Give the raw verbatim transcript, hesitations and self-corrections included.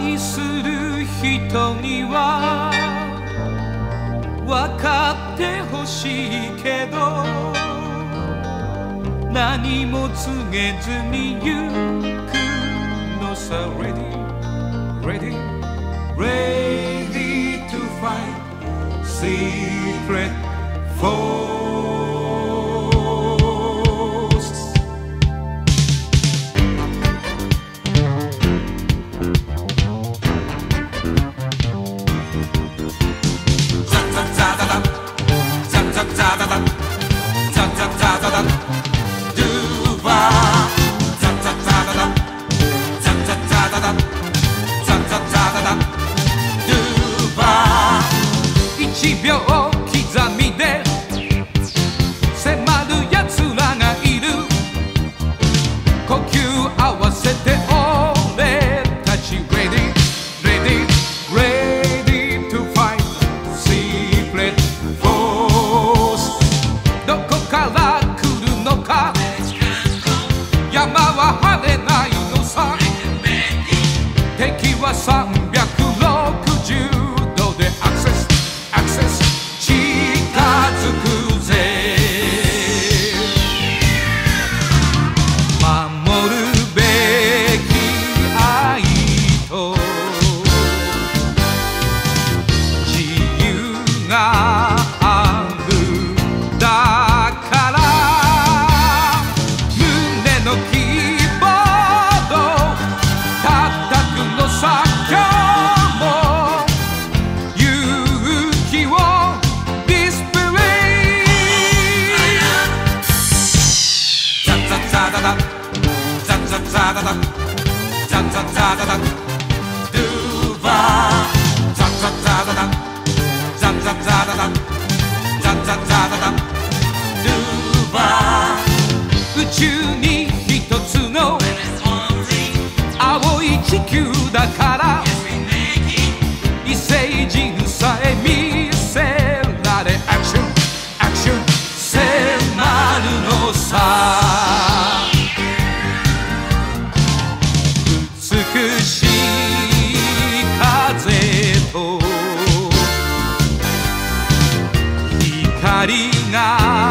愛する人には分かってほしいけど、何も告げずに行くのさ。 Ready, ready, ready to fight secret force.さんびゃくろくじゅうどでアクセスアクセス近づくぜ。守るべき愛と自由があるだから胸の希望を叩くのさ。宇宙に一つの青い地球だから異星人さえ見せられアクションアクション迫るのさ。美しい風と光が